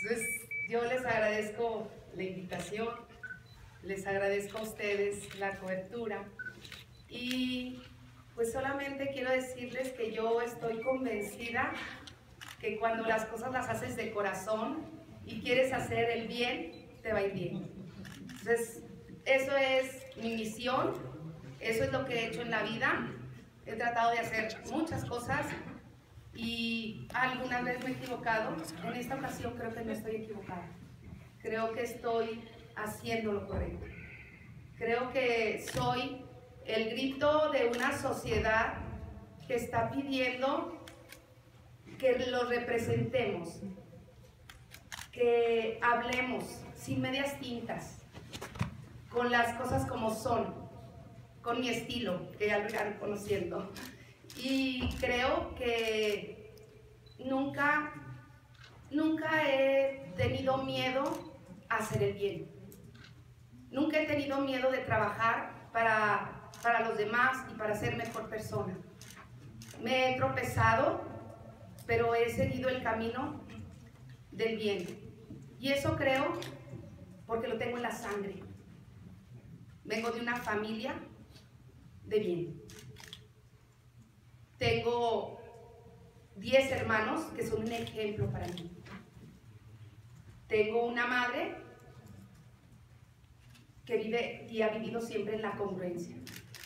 Entonces, yo les agradezco la invitación, les agradezco a ustedes la cobertura y pues solamente quiero decirles que yo estoy convencida que cuando las cosas las haces de corazón y quieres hacer el bien, te va a ir bien. Entonces, eso es mi misión, eso es lo que he hecho en la vida. He tratado de hacer muchas cosas y algunas veces me he equivocado. En esta ocasión creo que no estoy equivocada. Creo que estoy haciendo lo correcto. Creo que soy el grito de una sociedad que está pidiendo que lo representemos, que hablemos sin medias tintas, con las cosas como son, con mi estilo, que ya lo irán conociendo. Y creo que nunca he tenido miedo a hacer el bien. Nunca he tenido miedo de trabajar para los demás y para ser mejor persona. Me he tropezado, pero he seguido el camino del bien. Y eso creo porque lo tengo en la sangre. Vengo de una familia de bien. Tengo 10 hermanos que son un ejemplo para mí. Tengo una madre que vive y ha vivido siempre en la congruencia.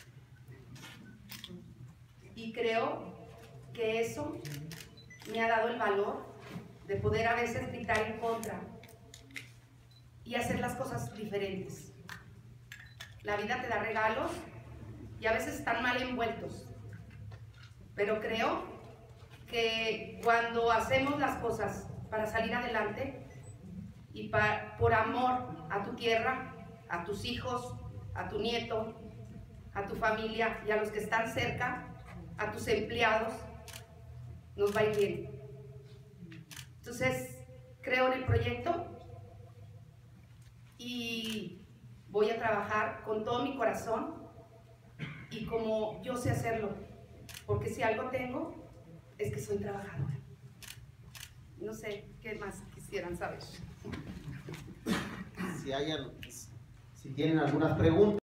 Y creo que eso me ha dado el valor de poder a veces gritar en contra y hacer las cosas diferentes. La vida te da regalos y a veces están mal envueltos, pero creo que cuando hacemos las cosas para salir adelante y por amor a tu tierra, a tus hijos, a tu nieto, a tu familia y a los que están cerca, a tus empleados, nos va a ir bien. Entonces, creo en el proyecto y voy a trabajar con todo mi corazón y como yo sé hacerlo, porque si algo tengo es que soy trabajadora. No sé qué más quisieran saber. Si tienen algunas preguntas.